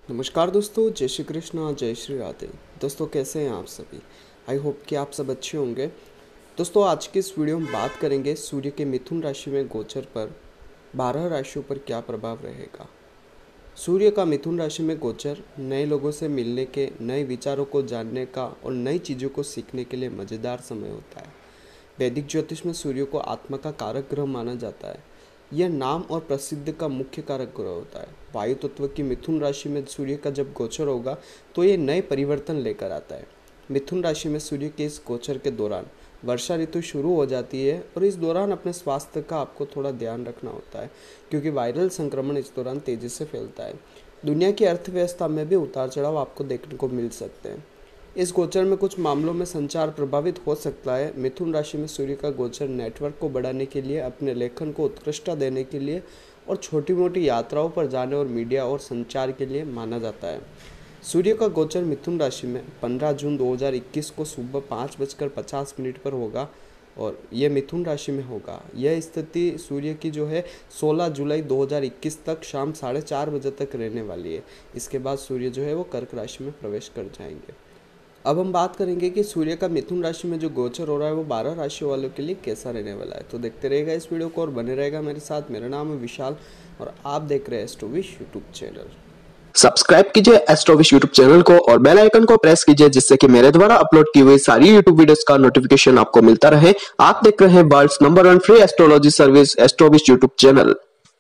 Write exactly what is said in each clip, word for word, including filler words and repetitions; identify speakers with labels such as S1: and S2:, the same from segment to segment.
S1: नमस्कार दोस्तों, जय श्री कृष्ण, जय श्री राधे। दोस्तों कैसे हैं आप सभी। आई होप कि आप सब अच्छे होंगे। दोस्तों आज की इस वीडियो में बात करेंगे सूर्य के मिथुन राशि में गोचर पर बारह राशियों पर क्या प्रभाव रहेगा। सूर्य का मिथुन राशि में गोचर नए लोगों से मिलने के, नए विचारों को जानने का और नई चीज़ों को सीखने के लिए मज़ेदार समय होता है। वैदिक ज्योतिष में सूर्य को आत्मा का कारक ग्रह माना जाता है। यह नाम और प्रसिद्ध का मुख्य कारक ग्रह होता है। वायु तत्व की मिथुन राशि में सूर्य का जब गोचर होगा तो ये नए परिवर्तन लेकर आता है। मिथुन राशि में सूर्य के इस गोचर के दौरान वर्षा ऋतु शुरू हो जाती है और इस दौरान अपने स्वास्थ्य का आपको थोड़ा ध्यान रखना होता है, क्योंकि वायरल संक्रमण इस दौरान तेजी से फैलता है। दुनिया की अर्थव्यवस्था में भी उतार चढ़ाव आपको देखने को मिल सकते हैं। इस गोचर में कुछ मामलों में संचार प्रभावित हो सकता है। मिथुन राशि में सूर्य का गोचर नेटवर्क को बढ़ाने के लिए, अपने लेखन को उत्कृष्टता देने के लिए और छोटी मोटी यात्राओं पर जाने और मीडिया और संचार के लिए माना जाता है। सूर्य का गोचर मिथुन राशि में पंद्रह जून दो हज़ार इक्कीस को सुबह पाँच बजकर पचास मिनट पर होगा और यह मिथुन राशि में होगा। यह स्थिति सूर्य की जो है सोलह जुलाई दो हज़ार इक्कीस तक शाम साढ़े चार बजे तक रहने वाली है। इसके बाद सूर्य जो है वो कर्क राशि में प्रवेश कर जाएंगे। अब हम बात करेंगे कि सूर्य का मिथुन राशि में जो गोचर हो रहा है वो बारह राशियों वालों के लिए कैसा रहने वाला है। तो देखते रहेगा इस वीडियो को और बने रहेगा मेरे साथ। मेरा नाम है विशाल और आप देख रहे हैं एस्ट्रोविश यूट्यूब चैनल।
S2: सब्सक्राइब कीजिए एस्ट्रोविश यूट्यूब चैनल को और बेल आइकन को प्रेस कीजिए, जिससे कि मेरे द्वारा अपलोड की हुई सारी यूट्यूब वीडियोस का नोटिफिकेशन आपको मिलता रहे। आप देख रहे हैं world's number one free astrology service Astrowish YouTube channel.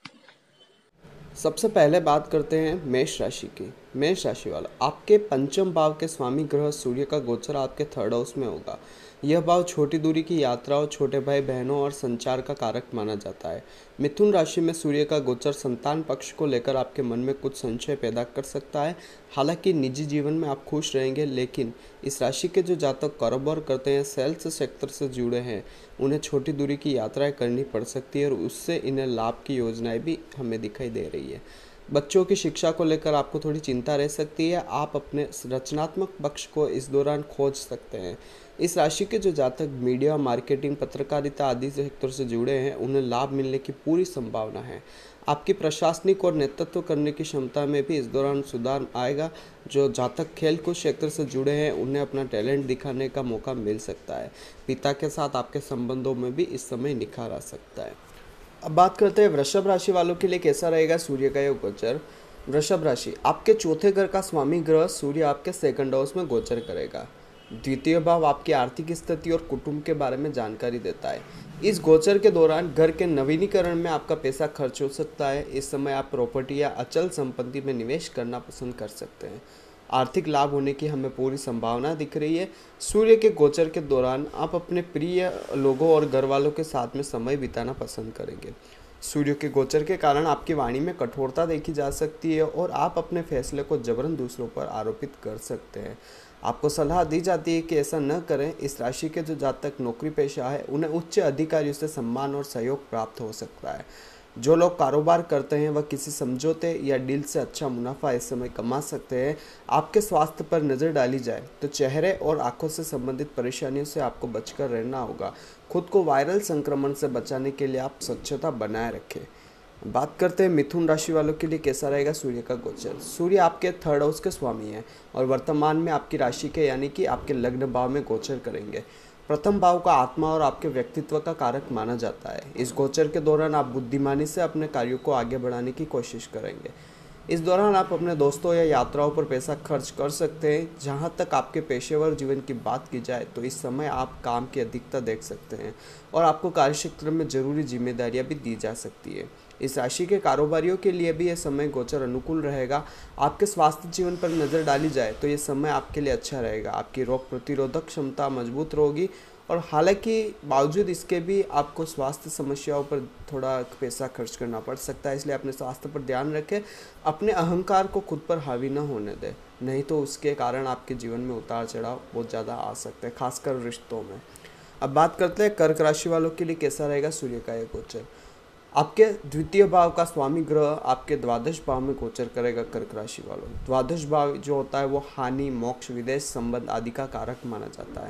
S1: सबसे पहले बात करते हैं मेष राशि की। मेष राशि वाला, आपके पंचम भाव के स्वामी ग्रह सूर्य का गोचर आपके थर्ड हाउस में होगा। यह भाव छोटी दूरी की यात्राओं, छोटे भाई बहनों और संचार का कारक माना जाता है। मिथुन राशि में सूर्य का गोचर संतान पक्ष को लेकर आपके मन में कुछ संशय पैदा कर सकता है। हालांकि निजी जीवन में आप खुश रहेंगे, लेकिन इस राशि के जो जातक कारोबार करते हैं, सेल्स सेक्टर से जुड़े हैं, उन्हें छोटी दूरी की यात्राएं करनी पड़ सकती है और उससे इन्हें लाभ की योजनाएं भी हमें दिखाई दे रही है। बच्चों की शिक्षा को लेकर आपको थोड़ी चिंता रह सकती है। आप अपने रचनात्मक पक्ष को इस दौरान खोज सकते हैं। इस राशि के जो जातक मीडिया, मार्केटिंग, पत्रकारिता आदि सेक्टर से जुड़े हैं, उन्हें लाभ मिलने की पूरी संभावना है। आपकी प्रशासनिक और नेतृत्व करने की क्षमता में भी इस दौरान सुधार आएगा। जो जातक खेल कूद क्षेत्र से जुड़े हैं, उन्हें अपना टैलेंट दिखाने का मौका मिल सकता है। पिता के साथ आपके संबंधों में भी इस समय निखार आ सकता है। अब बात करते हैं वृषभ राशि वालों के लिए कैसा रहेगा सूर्य का यह गोचर। वृषभ राशि, आपके चौथे घर का स्वामी ग्रह सूर्य आपके सेकंड हाउस में गोचर करेगा। द्वितीय भाव आपकी आर्थिक स्थिति और कुटुंब के बारे में जानकारी देता है। इस गोचर के दौरान घर के नवीनीकरण में आपका पैसा खर्च हो सकता है। इस समय आप प्रॉपर्टी या अचल संपत्ति में निवेश करना पसंद कर सकते हैं। आर्थिक लाभ होने की हमें पूरी संभावना दिख रही है। सूर्य के गोचर के दौरान आप अपने प्रिय लोगों और घर वालों के साथ में समय बिताना पसंद करेंगे। सूर्य के गोचर के कारण आपकी वाणी में कठोरता देखी जा सकती है और आप अपने फैसले को जबरन दूसरों पर आरोपित कर सकते हैं। आपको सलाह दी जाती है कि ऐसा न करें। इस राशि के जो जातक नौकरी पेशा है, उन्हें उच्च अधिकारियों से सम्मान और सहयोग प्राप्त हो सकता है। जो लोग कारोबार करते हैं वह किसी समझौते या डील से अच्छा मुनाफा इस समय कमा सकते हैं। आपके स्वास्थ्य पर नज़र डाली जाए तो चेहरे और आंखों से संबंधित परेशानियों से आपको बचकर रहना होगा। खुद को वायरल संक्रमण से बचाने के लिए आप स्वच्छता बनाए रखें। बात करते हैं मिथुन राशि वालों के लिए कैसा रहेगा सूर्य का गोचर। सूर्य आपके थर्ड हाउस के स्वामी हैं और वर्तमान में आपकी राशि के यानी कि आपके लग्न भाव में गोचर करेंगे। प्रथम भाव का आत्मा और आपके व्यक्तित्व का कारक माना जाता है। इस गोचर के दौरान आप बुद्धिमानी से अपने कार्यों को आगे बढ़ाने की कोशिश करेंगे। इस दौरान आप अपने दोस्तों या यात्राओं पर पैसा खर्च कर सकते हैं। जहां तक आपके पेशेवर जीवन की बात की जाए तो इस समय आप काम की अधिकता देख सकते हैं और आपको कार्यक्षेत्र में जरूरी जिम्मेदारियां भी दी जा सकती है। इस राशि के कारोबारियों के लिए भी यह समय गोचर अनुकूल रहेगा। आपके स्वास्थ्य जीवन पर नज़र डाली जाए तो ये समय आपके लिए अच्छा रहेगा। आपकी रोग प्रतिरोधक क्षमता मजबूत रहेगी और हालांकि बावजूद इसके भी आपको स्वास्थ्य समस्याओं पर थोड़ा पैसा खर्च करना पड़ सकता है, इसलिए अपने स्वास्थ्य पर ध्यान रखें। अपने अहंकार को खुद पर हावी न होने दें, नहीं तो उसके कारण आपके जीवन में उतार चढ़ाव बहुत ज़्यादा आ सकते हैं, खासकर रिश्तों में। अब बात करते हैं कर्क राशि वालों के लिए कैसा रहेगा सूर्य का यह गोचर। आपके द्वितीय भाव का स्वामी ग्रह आपके द्वादश भाव में गोचर करेगा। कर्क राशि वालों, द्वादश भाव जो होता है वो हानि, मोक्ष, विदेश संबंध आदि का कारक माना जाता है।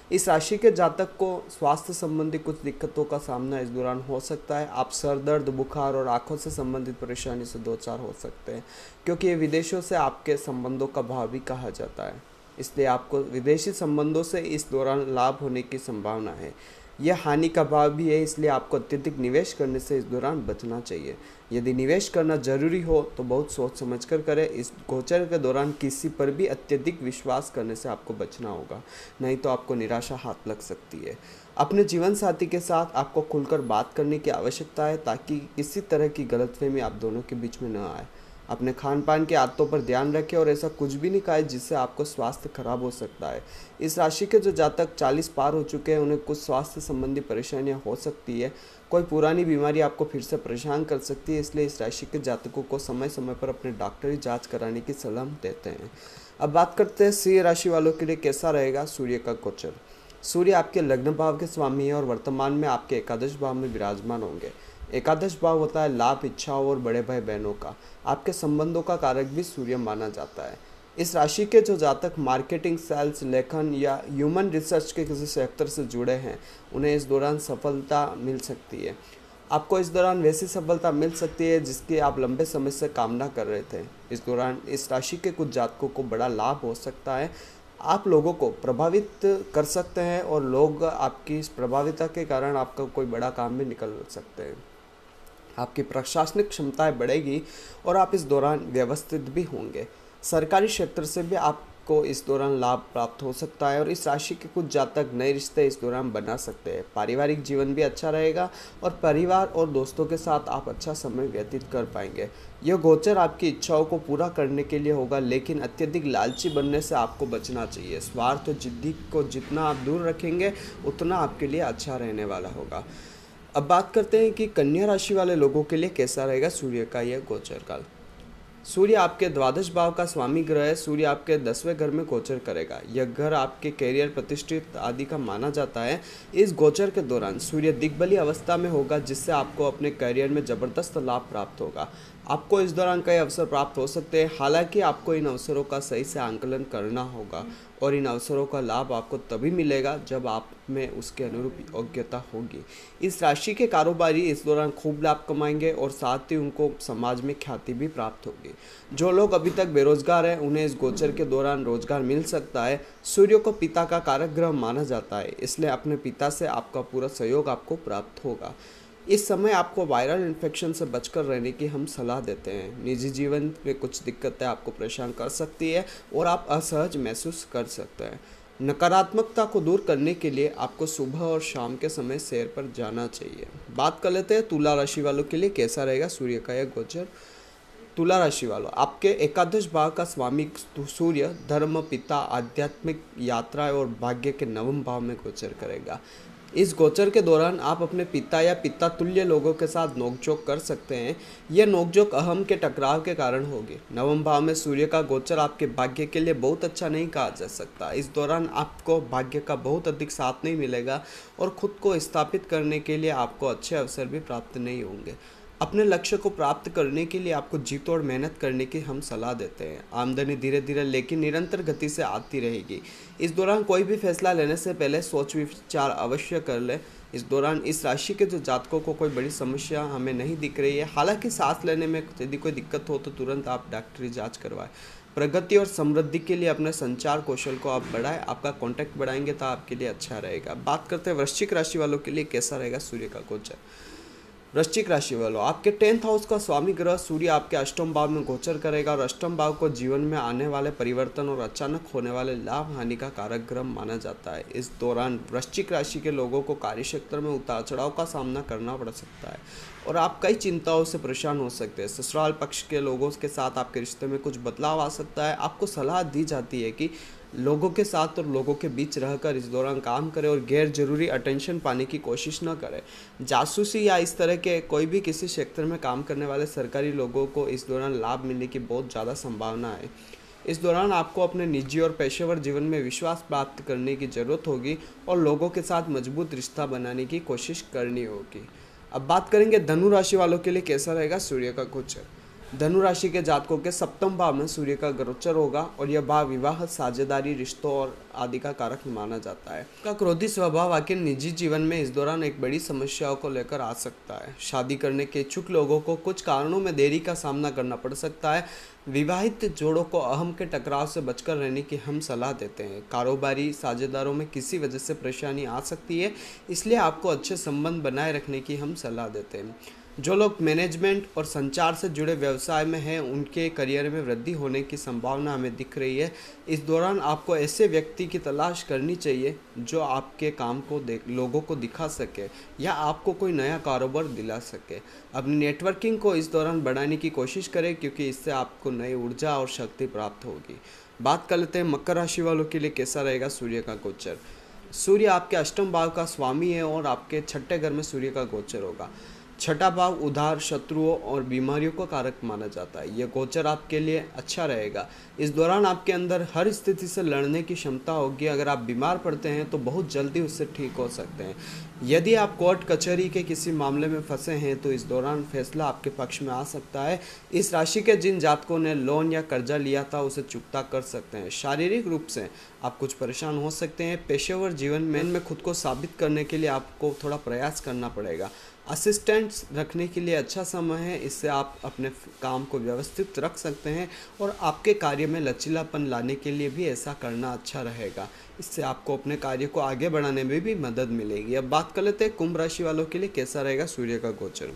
S1: इस राशि के जातक को स्वास्थ्य संबंधी कुछ दिक्कतों का सामना इस दौरान हो सकता है। आप सर दर्द, बुखार और आंखों से संबंधित परेशानी से दो चार हो सकते हैं, क्योंकि ये विदेशों से आपके संबंधों का भाव भी कहा जाता है। इसलिए आपको विदेशी संबंधों से इस दौरान लाभ होने की संभावना है। यह हानि का भाव भी है, इसलिए आपको अत्यधिक निवेश करने से इस दौरान बचना चाहिए। यदि निवेश करना जरूरी हो तो बहुत सोच समझकर करें। इस गोचर के दौरान किसी पर भी अत्यधिक विश्वास करने से आपको बचना होगा, नहीं तो आपको निराशा हाथ लग सकती है। अपने जीवन साथी के साथ आपको खुलकर बात करने की आवश्यकता है, ताकि किसी तरह की गलतफहमी आप दोनों के बीच में न आए। अपने खान पान की आदतों पर ध्यान रखें और ऐसा कुछ भी नहीं खाएं जिससे आपको स्वास्थ्य खराब हो सकता है। इस राशि के जो जातक चालीस पार हो चुके हैं, उन्हें कुछ स्वास्थ्य संबंधी परेशानियां हो सकती है। कोई पुरानी बीमारी आपको फिर से परेशान कर सकती है, इसलिए इस राशि के जातकों को समय समय पर अपने डॉक्टरी जांच कराने की सलाह देते हैं। अब बात करते हैं सिंह राशि वालों के लिए कैसा रहेगा सूर्य का गोचर। सूर्य आपके लग्न भाव के स्वामी है और वर्तमान में आपके एकादश भाव में विराजमान होंगे। एकादश भाव होता है लाभ, इच्छाओं और बड़े भाई बहनों का। आपके संबंधों का कारक भी सूर्य माना जाता है। इस राशि के जो जातक मार्केटिंग, सेल्स, लेखन या ह्यूमन रिसर्च के किसी सेक्टर से जुड़े हैं, उन्हें इस दौरान सफलता मिल सकती है। आपको इस दौरान वैसी सफलता मिल सकती है जिसकी आप लंबे समय से कामना कर रहे थे। इस दौरान इस राशि के कुछ जातकों को बड़ा लाभ हो सकता है। आप लोगों को प्रभावित कर सकते हैं और लोग आपकी इस प्रभाविता के कारण आपका कोई बड़ा काम भी निकल सकते हैं। आपकी प्रशासनिक क्षमताएं बढ़ेगी और आप इस दौरान व्यवस्थित भी होंगे। सरकारी क्षेत्र से भी आपको इस दौरान लाभ प्राप्त हो सकता है और इस राशि के कुछ जातक नए रिश्ते इस दौरान बना सकते हैं। पारिवारिक जीवन भी अच्छा रहेगा और परिवार और दोस्तों के साथ आप अच्छा समय व्यतीत कर पाएंगे। यह गोचर आपकी इच्छाओं को पूरा करने के लिए होगा, लेकिन अत्यधिक लालची बनने से आपको बचना चाहिए। स्वार्थ और जिद्दी को जितना आप दूर रखेंगे, उतना आपके लिए अच्छा रहने वाला होगा। अब बात करते हैं कि कन्या राशि वाले लोगों के लिए कैसा रहेगा सूर्य का यह गोचर काल। सूर्य आपके द्वादश भाव का स्वामी ग्रह है। सूर्य आपके दसवें घर में गोचर करेगा। यह घर आपके कैरियर, प्रतिष्ठित आदि का माना जाता है। इस गोचर के दौरान सूर्य दिग्बली अवस्था में होगा, जिससे आपको अपने कैरियर में जबरदस्त लाभ प्राप्त होगा। आपको इस दौरान कई अवसर प्राप्त हो सकते हैं, हालांकि आपको इन अवसरों का सही से आंकलन करना होगा और इन अवसरों का लाभ आपको तभी मिलेगा जब आप में उसके अनुरूप योग्यता होगी। इस राशि के कारोबारी इस दौरान खूब लाभ कमाएंगे और साथ ही उनको समाज में ख्याति भी प्राप्त होगी। जो लोग अभी तक बेरोजगार हैं, उन्हें इस गोचर के दौरान रोजगार मिल सकता है। सूर्य को पिता का कारक ग्रह माना जाता है, इसलिए अपने पिता से आपका पूरा सहयोग आपको प्राप्त होगा। इस समय आपको वायरल इन्फेक्शन से बचकर रहने की हम सलाह देते हैं। निजी जीवन में कुछ दिक्कतें आपको परेशान कर सकती है और आप असहज महसूस कर सकते हैं। नकारात्मकता को दूर करने के लिए आपको सुबह और शाम के समय सैर पर जाना चाहिए। बात कर लेते हैं तुला राशि वालों के लिए कैसा रहेगा सूर्य का यह गोचर। तुला राशि वालों, आपके एकादश भाव का स्वामी सूर्य धर्म, पिता, आध्यात्मिक यात्राएं और भाग्य के नवम भाव में गोचर करेगा। इस गोचर के दौरान आप अपने पिता या पिता तुल्य लोगों के साथ नोकझोंक कर सकते हैं। यह नोकझोंक अहम के टकराव के कारण होगी। नवम भाव में सूर्य का गोचर आपके भाग्य के लिए बहुत अच्छा नहीं कहा जा सकता। इस दौरान आपको भाग्य का बहुत अधिक साथ नहीं मिलेगा और खुद को स्थापित करने के लिए आपको अच्छे अवसर भी प्राप्त नहीं होंगे। अपने लक्ष्य को प्राप्त करने के लिए आपको जी तोड़ मेहनत करने की हम सलाह देते हैं। आमदनी धीरे धीरे लेकिन निरंतर गति से आती रहेगी। इस दौरान कोई भी फैसला लेने से पहले सोच विचार अवश्य कर ले। इस दौरान इस राशि के जो जातकों को कोई बड़ी समस्या हमें नहीं दिख रही है। हालांकि सांस लेने में यदि कोई दिक्कत हो तो तुरंत आप डॉक्टरी जाँच करवाएं। प्रगति और समृद्धि के लिए अपने संचार कौशल को आप बढ़ाएं। आपका कॉन्टैक्ट बढ़ाएंगे तो आपके लिए अच्छा रहेगा। बात करते हैं वृश्चिक राशि वालों के लिए कैसा रहेगा सूर्य का गोचर। वृश्चिक राशि वालों, आपके टेंथ हाउस का स्वामी ग्रह सूर्य आपके अष्टम भाव में गोचर करेगा और अष्टम भाव को जीवन में आने वाले परिवर्तन और अचानक होने वाले लाभ हानि का कारक ग्रह माना जाता है। इस दौरान वृश्चिक राशि के लोगों को कार्य क्षेत्र में उतार चढ़ाव का सामना करना पड़ सकता है और आप कई चिंताओं से परेशान हो सकते हैं। ससुराल पक्ष के लोगों के साथ आपके रिश्ते में कुछ बदलाव आ सकता है। आपको सलाह दी जाती है कि लोगों के साथ और लोगों के बीच रहकर इस दौरान काम करें और गैर जरूरी अटेंशन पाने की कोशिश न करें। जासूसी या इस तरह के कोई भी किसी क्षेत्र में काम करने वाले सरकारी लोगों को इस दौरान लाभ मिलने की बहुत ज़्यादा संभावना है। इस दौरान आपको अपने निजी और पेशेवर जीवन में विश्वास प्राप्त करने की ज़रूरत होगी और लोगों के साथ मजबूत रिश्ता बनाने की कोशिश करनी होगी। अब बात करेंगे धनु राशि वालों के लिए कैसा रहेगा सूर्य का गोचर। धनु राशि के जातकों के सप्तम भाव में सूर्य का गोचर होगा और यह भाव विवाह, साझेदारी, रिश्तों और आदि का कारक माना जाता है। का क्रोधी स्वभाव आखिर निजी जीवन में इस दौरान एक बड़ी समस्याओं को लेकर आ सकता है। शादी करने के इच्छुक लोगों को कुछ कारणों में देरी का सामना करना पड़ सकता है। विवाहित जोड़ों को अहम के टकराव से बचकर रहने की हम सलाह देते हैं। कारोबारी साझेदारों में किसी वजह से परेशानी आ सकती है, इसलिए आपको अच्छे संबंध बनाए रखने की हम सलाह देते हैं। जो लोग मैनेजमेंट और संचार से जुड़े व्यवसाय में हैं, उनके करियर में वृद्धि होने की संभावना हमें दिख रही है। इस दौरान आपको ऐसे व्यक्ति की तलाश करनी चाहिए जो आपके काम को लोगों को दिखा सके या आपको कोई नया कारोबार दिला सके। अपनी नेटवर्किंग को इस दौरान बढ़ाने की कोशिश करें, क्योंकि इससे आपको नई ऊर्जा और शक्ति प्राप्त होगी। बात कर लेते हैं मकर राशि वालों के लिए कैसा रहेगा सूर्य का गोचर। सूर्य आपके अष्टम भाव का स्वामी है और आपके छठे घर में सूर्य का गोचर होगा। छठा भाव उधार, शत्रुओं और बीमारियों का कारक माना जाता है। यह गोचर आपके लिए अच्छा रहेगा। इस दौरान आपके अंदर हर स्थिति से लड़ने की क्षमता होगी। अगर आप बीमार पड़ते हैं तो बहुत जल्दी उससे ठीक हो सकते हैं। यदि आप कोर्ट कचहरी के किसी मामले में फंसे हैं तो इस दौरान फैसला आपके पक्ष में आ सकता है। इस राशि के जिन जातकों ने लोन या कर्जा लिया था उसे चुकता कर सकते हैं। शारीरिक रूप से आप कुछ परेशान हो सकते हैं। पेशेवर जीवन में में खुद को साबित करने के लिए आपको थोड़ा प्रयास करना पड़ेगा। असिस्टेंट्स रखने के लिए अच्छा समय है। इससे आप अपने काम को व्यवस्थित रख सकते हैं और आपके कार्य में लचीलापन लाने के लिए भी ऐसा करना अच्छा रहेगा। इससे आपको अपने कार्य को आगे बढ़ाने में भी मदद मिलेगी। अब बात कर लेते हैं कुंभ राशि वालों के लिए कैसा रहेगा सूर्य का गोचर।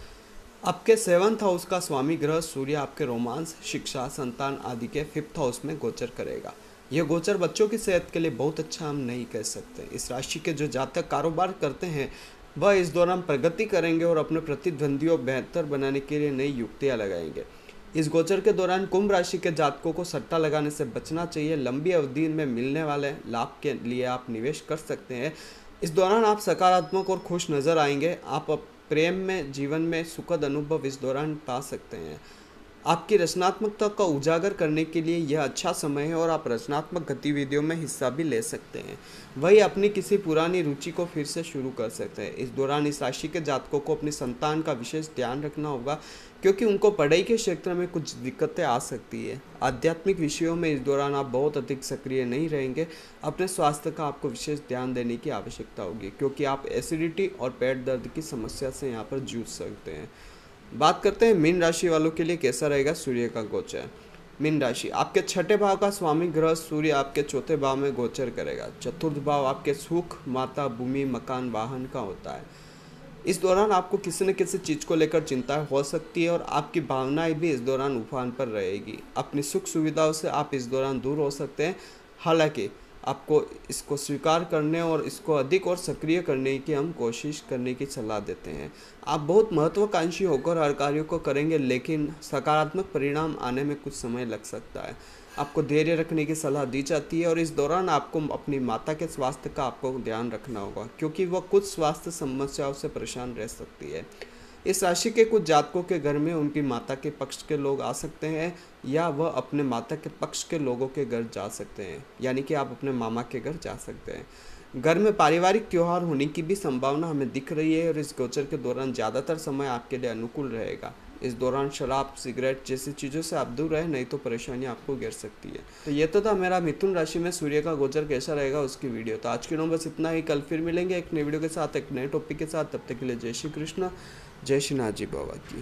S1: आपके सेवंथ हाउस का स्वामी ग्रह सूर्य आपके रोमांस, शिक्षा, संतान आदि के फिफ्थ हाउस में गोचर करेगा। यह गोचर बच्चों की सेहत के लिए बहुत अच्छा हम नहीं कह सकते। इस राशि के जो जातक कारोबार करते हैं वह इस दौरान प्रगति करेंगे और अपने प्रतिद्वंदियों बेहतर बनाने के लिए नई युक्तियां लगाएंगे। इस गोचर के दौरान कुंभ राशि के जातकों को सट्टा लगाने से बचना चाहिए। लंबी अवधि में मिलने वाले लाभ के लिए आप निवेश कर सकते हैं। इस दौरान आप सकारात्मक और खुश नजर आएंगे। आप प्रेम में, जीवन में सुखद अनुभव इस दौरान पा सकते हैं। आपकी रचनात्मकता का उजागर करने के लिए यह अच्छा समय है और आप रचनात्मक गतिविधियों में हिस्सा भी ले सकते हैं। वही अपनी किसी पुरानी रुचि को फिर से शुरू कर सकते हैं। इस दौरान इस राशि के जातकों को अपनी संतान का विशेष ध्यान रखना होगा, क्योंकि उनको पढ़ाई के क्षेत्र में कुछ दिक्कतें आ सकती है। आध्यात्मिक विषयों में इस दौरान आप बहुत अधिक सक्रिय नहीं रहेंगे। अपने स्वास्थ्य का आपको विशेष ध्यान देने की आवश्यकता होगी, क्योंकि आप एसिडिटी और पेट दर्द की समस्या से यहाँ पर जूझ सकते हैं। बात करते हैं मीन राशि वालों के लिए कैसा रहेगा सूर्य का गोचर। मीन राशि आपके छठे भाव का स्वामी ग्रह सूर्य आपके चौथे भाव में गोचर करेगा। चतुर्थ भाव आपके सुख, माता, भूमि, मकान, वाहन का होता है। इस दौरान आपको किसी न किसी चीज़ को लेकर चिंता हो सकती है और आपकी भावनाएं भी इस दौरान उफान पर रहेगी। अपनी सुख सुविधाओं से आप इस दौरान दूर हो सकते हैं। हालांकि आपको इसको स्वीकार करने और इसको अधिक और सक्रिय करने की हम कोशिश करने की सलाह देते हैं। आप बहुत महत्वाकांक्षी होकर हर कार्य को करेंगे, लेकिन सकारात्मक परिणाम आने में कुछ समय लग सकता है। आपको धैर्य रखने की सलाह दी जाती है और इस दौरान आपको अपनी माता के स्वास्थ्य का आपको ध्यान रखना होगा, क्योंकि वह कुछ स्वास्थ्य समस्याओं से परेशान रह सकती है। इस राशि के कुछ जातकों के घर में उनकी माता के पक्ष के लोग आ सकते हैं या वह अपने माता के पक्ष के लोगों के घर जा सकते हैं, यानी कि आप अपने मामा के घर जा सकते हैं। घर में पारिवारिक त्यौहार होने की भी संभावना हमें दिख रही है और इस गोचर के दौरान ज़्यादातर समय आपके लिए अनुकूल रहेगा। इस दौरान शराब, सिगरेट जैसी चीज़ों से आप दूर रहें, नहीं तो परेशानी आपको घेर सकती है। तो ये तो था मेरा मिथुन राशि में सूर्य का गोचर कैसा रहेगा उसकी वीडियो। तो आज की वीडियो बस इतना ही। कल फिर मिलेंगे एक नई वीडियो के साथ, एक नए टॉपिक के साथ। तब तक के लिए जय श्री कृष्ण, जय श्री नाथ जी बाबा की।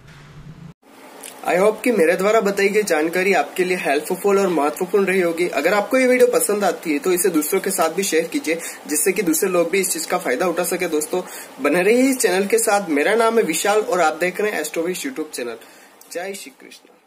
S1: आई होप कि मेरे द्वारा बताई गई जानकारी आपके लिए हेल्पफुल और महत्वपूर्ण रही होगी। अगर आपको ये वीडियो पसंद आती है तो इसे दूसरों के साथ भी शेयर कीजिए, जिससे कि दूसरे लोग भी इस चीज का फायदा उठा सके। दोस्तों बने रहिए इस चैनल के साथ। मेरा नाम है विशाल और आप देख रहे हैं एस्ट्रोविश यूट्यूब चैनल। जय श्री कृष्ण।